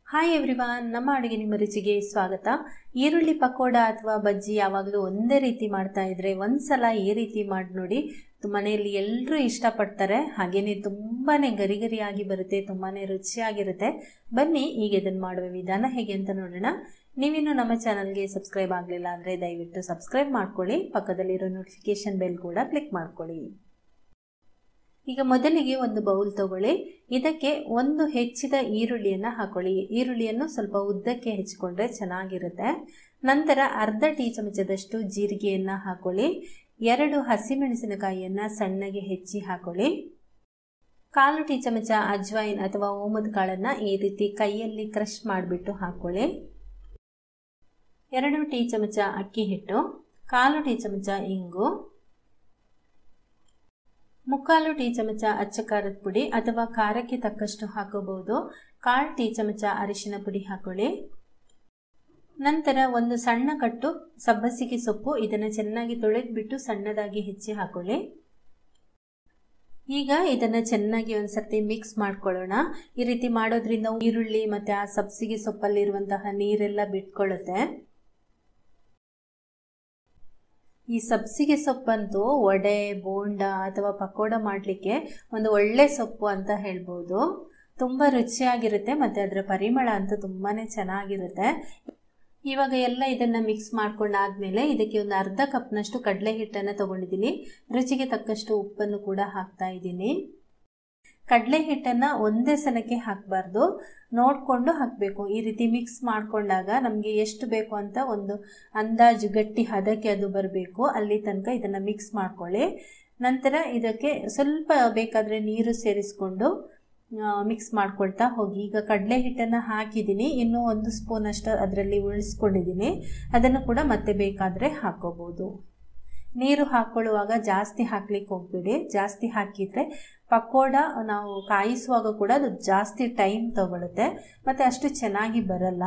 Hi everyone, ನಮ್ಮ ಅಡುಗೆ ನಿಮ್ಮ ರುಚಿಗೆ ಸ್ವಾಗತ. ಈರುಳ್ಳಿ ಪಕೋಡ ಅಥವಾ ಬಜ್ಜಿ ಯಾವಾಗಲೂ ಒಂದೇ ರೀತಿ ಮಾಡ್ತಾ ಇದ್ರೆ ಒಂದ್ಸಲ ಈ ರೀತಿ ಮಾಡಿ ನೋಡಿ. ಮನೆಯಲ್ಲಿ ಎಲ್ಲರೂ ಇಷ್ಟಪಡ್ತಾರೆ. ಹಾಗೇನೆ ತುಂಬಾನೇ ಗರಿ ಗರಿಯಾಗಿ ಬರುತ್ತೆ, ತುಂಬಾನೇ ರುಚಿಯಾಗಿರುತ್ತೆ. ಬನ್ನಿ ಈಗ ಇದನ್ನು ಮಾಡುವ ವಿಧಾನ ಹೇಗೆ ಅಂತ ನೋಡೋಣ. ನೀವಿನ್ನು ನಮ್ಮ ಚಾನಲ್ಗೆ ಸಬ್ಸ್ಕ್ರೈಬ್ ಆಗಲಿಲ್ಲ ಅಂದರೆ ದಯವಿಟ್ಟು ಸಬ್ಸ್ಕ್ರೈಬ್ ಮಾಡ್ಕೊಳ್ಳಿ. ಪಕ್ಕದಲ್ಲಿರೋ ನೋಟಿಫಿಕೇಶನ್ ಬೆಲ್ ಕೂಡ ಕ್ಲಿಕ್ ಮಾಡ್ಕೊಳ್ಳಿ. ಈಗ ಮೊದಲಿಗೆ ಒಂದು ಬೌಲ್ ತಗೊಳ್ಳಿ. ಇದಕ್ಕೆ ಒಂದು ಹೆಚ್ಚಿದ ಈರುಳ್ಳಿಯನ್ನು ಹಾಕೊಳ್ಳಿ. ಈರುಳ್ಳಿಯನ್ನು ಸ್ವಲ್ಪ ಉದ್ದಕ್ಕೆ ಹೆಚ್ಚಿಕೊಂಡ್ರೆ ಚೆನ್ನಾಗಿರುತ್ತೆ. ನಂತರ ಅರ್ಧ ಟೀ ಚಮಚದಷ್ಟು ಜೀರಿಗೆಯನ್ನು ಹಾಕೊಳ್ಳಿ. 2 ಹಸಿಮೆಣಸಿನಕಾಯಿಯನ್ನು ಸಣ್ಣಗೆ ಹೆಚ್ಚಿ ಹಾಕೊಳ್ಳಿ. 1/4 ಟೀ ಚಮಚ ಅಜ್ವೈನ್ ಅಥವಾ ಓಮದ ಕಾಳನ್ನು ಈ ರೀತಿ ಕೈಯಲ್ಲಿ ಕ್ರಷ್ ಮಾಡಿಬಿಟ್ಟು ಹಾಕೊಳ್ಳಿ. 2 ಟೀ ಚಮಚ ಅಕ್ಕಿ ಹಿಟ್ಟು, 1/4 ಟೀ ಚಮಚ ಇಂಗು, 3/4 ಟೀ ಚಮಚ ಅಚ್ಚ ಖಾರದ ಪುಡಿ ಅಥವಾ ಖಾರಕ್ಕೆ ತಕ್ಕಷ್ಟು ಹಾಕೋಬಹುದು. 1/4 ಟೀ ಚಮಚ ಅರಿಶಿನ ಪುಡಿ ಹಾಕೊಳ್ಳಿ. ನಂತರ ಒಂದು ಸಣ್ಣ ಕಟ್ಟು ಸಬ್ಬಸಿಗೆ ಸೊಪ್ಪು, ಇದನ್ನು ಚೆನ್ನಾಗಿ ತೊಳೆದ್ಬಿಟ್ಟು ಸಣ್ಣದಾಗಿ ಹೆಚ್ಚಿ ಹಾಕೊಳ್ಳಿ. ಈಗ ಇದನ್ನು ಚೆನ್ನಾಗಿ ಒಂದ್ಸರ್ತಿ ಮಿಕ್ಸ್ ಮಾಡ್ಕೊಳ್ಳೋಣ. ಈ ರೀತಿ ಮಾಡೋದ್ರಿಂದ ಈರುಳ್ಳಿ ಮತ್ತೆ ಆ ಸಬ್ಬಸಿಗೆ ಸೊಪ್ಪಲ್ಲಿರುವಂತಹ ನೀರೆಲ್ಲ ಬಿಟ್ಕೊಳ್ಳುತ್ತೆ. ಈ ಸಬ್ಬಸಿಗೆ ಸೊಪ್ಪಂತೂ ವಡೆ, ಬೋಂಡ ಅಥವಾ ಪಕೋಡ ಮಾಡಲಿಕ್ಕೆ ಒಂದು ಒಳ್ಳೆ ಸೊಪ್ಪು ಅಂತ ಹೇಳ್ಬೋದು. ತುಂಬ ರುಚಿಯಾಗಿರುತ್ತೆ ಮತ್ತು ಅದರ ಪರಿಮಳ ಅಂತೂ ತುಂಬಾ ಚೆನ್ನಾಗಿರುತ್ತೆ. ಇವಾಗ ಎಲ್ಲ ಇದನ್ನು ಮಿಕ್ಸ್ ಮಾಡ್ಕೊಂಡಾದ್ಮೇಲೆ ಇದಕ್ಕೆ ಒಂದು ಅರ್ಧ ಕಪ್ನಷ್ಟು ಕಡಲೆ ಹಿಟ್ಟನ್ನು ತಗೊಂಡಿದ್ದೀನಿ. ರುಚಿಗೆ ತಕ್ಕಷ್ಟು ಉಪ್ಪನ್ನು ಕೂಡ ಹಾಕ್ತಾ ಇದ್ದೀನಿ. ಕಡಲೆ ಹಿಟ್ಟನ್ನು ಒಂದೇ ಸಲಕ್ಕೆ ಹಾಕಬಾರ್ದು, ನೋಡಿಕೊಂಡು ಹಾಕಬೇಕು. ಈ ರೀತಿ ಮಿಕ್ಸ್ ಮಾಡಿಕೊಂಡಾಗ ನಮಗೆ ಎಷ್ಟು ಬೇಕು ಅಂತ ಒಂದು ಅಂದಾಜು ಗಟ್ಟಿ ಹದಕ್ಕೆ ಅದು ಬರಬೇಕು. ಅಲ್ಲಿ ತನಕ ಇದನ್ನು ಮಿಕ್ಸ್ ಮಾಡ್ಕೊಳ್ಳಿ. ನಂತರ ಇದಕ್ಕೆ ಸ್ವಲ್ಪ ಬೇಕಾದರೆ ನೀರು ಸೇರಿಸ್ಕೊಂಡು ಮಿಕ್ಸ್ ಮಾಡ್ಕೊಳ್ತಾ ಹೋಗಿ. ಈಗ ಕಡಲೆ ಹಿಟ್ಟನ್ನು ಹಾಕಿದ್ದೀನಿ, ಇನ್ನೂ 1 ಸ್ಪೂನಷ್ಟು ಅದರಲ್ಲಿ ಉಳಿಸ್ಕೊಂಡಿದ್ದೀನಿ. ಅದನ್ನು ಕೂಡ ಮತ್ತೆ ಬೇಕಾದರೆ ಹಾಕೋಬೋದು. ನೀರು ಹಾಕೊಳ್ಳುವಾಗ ಜಾಸ್ತಿ ಹಾಕ್ಲಿಕ್ಕೆ ಹೋಗ್ಬೇಡಿ. ಜಾಸ್ತಿ ಹಾಕಿದರೆ ಪಕೋಡ ನಾವು ಕಾಯಿಸುವಾಗ ಕೂಡ ಅದು ಜಾಸ್ತಿ ಟೈಮ್ ತಗೊಳುತ್ತೆ ಮತ್ತು ಅಷ್ಟು ಚೆನ್ನಾಗಿ ಬರಲ್ಲ.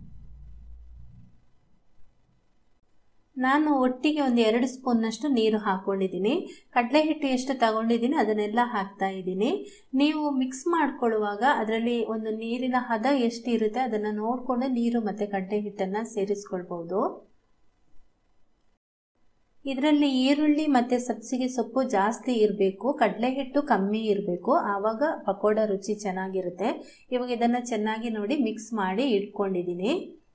ನಾನು ಒಟ್ಟಿಗೆ ಒಂದು 2 ಸ್ಪೂನ್ನಷ್ಟು ನೀರು ಹಾಕ್ಕೊಂಡಿದ್ದೀನಿ. ಕಡಲೆ ಹಿಟ್ಟು ಎಷ್ಟು ತಗೊಂಡಿದ್ದೀನಿ ಅದನ್ನೆಲ್ಲ ಹಾಕ್ತಾ ಇದ್ದೀನಿ. ನೀವು ಮಿಕ್ಸ್ ಮಾಡ್ಕೊಳ್ಳುವಾಗ ಅದರಲ್ಲಿ ಒಂದು ನೀರಿನ ಹದ ಎಷ್ಟು ಇರುತ್ತೆ ಅದನ್ನು ನೋಡಿಕೊಂಡು ನೀರು ಮತ್ತು ಕಡಲೆ ಹಿಟ್ಟನ್ನು ಸೇರಿಸ್ಕೊಳ್ಬೋದು. ಇದರಲ್ಲಿ ಈರುಳ್ಳಿ ಮತ್ತು ಸಬ್ಬಸಿಗೆ ಸೊಪ್ಪು ಜಾಸ್ತಿ ಇರಬೇಕು, ಕಡಲೆ ಹಿಟ್ಟು ಕಮ್ಮಿ ಇರಬೇಕು, ಆವಾಗ ಪಕೋಡ ರುಚಿ ಚೆನ್ನಾಗಿರುತ್ತೆ. ಇವಾಗ ಇದನ್ನು ಚೆನ್ನಾಗಿ ನೋಡಿ ಮಿಕ್ಸ್ ಮಾಡಿ ಇಟ್ಕೊಂಡಿದ್ದೀನಿ.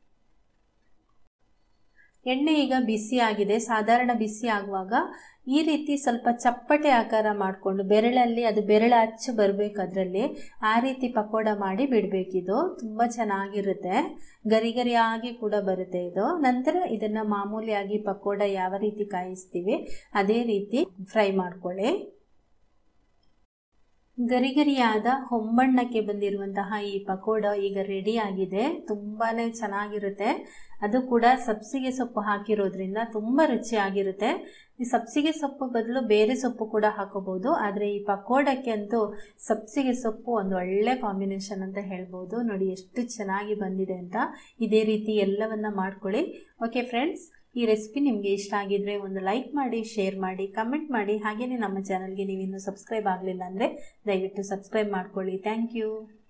ಎಣ್ಣೆ ಈಗ ಬಿಸಿ ಆಗಿದೆ. ಸಾಧಾರಣ ಬಿಸಿ ಆಗುವಾಗ ಈ ರೀತಿ ಸ್ವಲ್ಪ ಚಪ್ಪಟೆ ಆಕಾರ ಮಾಡಿಕೊಂಡು ಬೆರಳಲ್ಲಿ ಅದು ಬೆರಳ ಅಚ್ಚು ಬರಬೇಕು, ಅದರಲ್ಲಿ ಆ ರೀತಿ ಪಕೋಡ ಮಾಡಿ ಬಿಡಬೇಕಿದು. ತುಂಬ ಚೆನ್ನಾಗಿರುತ್ತೆ, ಗರಿ ಗರಿಯಾಗಿ ಕೂಡ ಬರುತ್ತೆ ಇದು. ನಂತರ ಇದನ್ನು ಮಾಮೂಲಿಯಾಗಿ ಪಕೋಡ ಯಾವ ರೀತಿ ಕಾಯಿಸ್ತೀವಿ ಅದೇ ರೀತಿ ಫ್ರೈ ಮಾಡ್ಕೊಳ್ಳಿ. ಗರಿಗರಿಯಾದ ಹೊಂಬಣ್ಣಕ್ಕೆ ಬಂದಿರುವಂತಹ ಈ ಪಕೋಡ ಈಗ ರೆಡಿ ಆಗಿದೆ. ತುಂಬಾ ಚೆನ್ನಾಗಿರುತ್ತೆ. ಅದು ಕೂಡ ಸಬ್ಬಸಿಗೆ ಸೊಪ್ಪು ಹಾಕಿರೋದ್ರಿಂದ ತುಂಬ ರುಚಿಯಾಗಿರುತ್ತೆ. ಈ ಸಬ್ಬಸಿಗೆ ಸೊಪ್ಪು ಬದಲು ಬೇರೆ ಸೊಪ್ಪು ಕೂಡ ಹಾಕೋಬಹುದು, ಆದರೆ ಈ ಪಕೋಡಕ್ಕೆ ಅಂತೂ ಸಬ್ಬಸಿಗೆ ಸೊಪ್ಪು ಒಂದು ಒಳ್ಳೆ ಕಾಂಬಿನೇಷನ್ ಅಂತ ಹೇಳ್ಬೋದು. ನೋಡಿ ಎಷ್ಟು ಚೆನ್ನಾಗಿ ಬಂದಿದೆ ಅಂತ. ಇದೇ ರೀತಿ ಎಲ್ಲವನ್ನ ಮಾಡ್ಕೊಳ್ಳಿ. ಓಕೆ ಫ್ರೆಂಡ್ಸ್, ಈ ರೆಸಿಪಿ ನಿಮಗೆ ಇಷ್ಟ ಆಗಿದ್ರೆ ಒಂದು ಲೈಕ್ ಮಾಡಿ, ಶೇರ್ ಮಾಡಿ, ಕಮೆಂಟ್ ಮಾಡಿ. ಹಾಗೆಯೇ ನಮ್ಮ ಚಾನಲ್ಗೆ ನೀವಿನ್ನೂ ಸಬ್ಸ್ಕ್ರೈಬ್ ಆಗಲಿಲ್ಲ ಅಂದರೆ ದಯವಿಟ್ಟು ಸಬ್ಸ್ಕ್ರೈಬ್ ಮಾಡ್ಕೊಳ್ಳಿ. Thank you.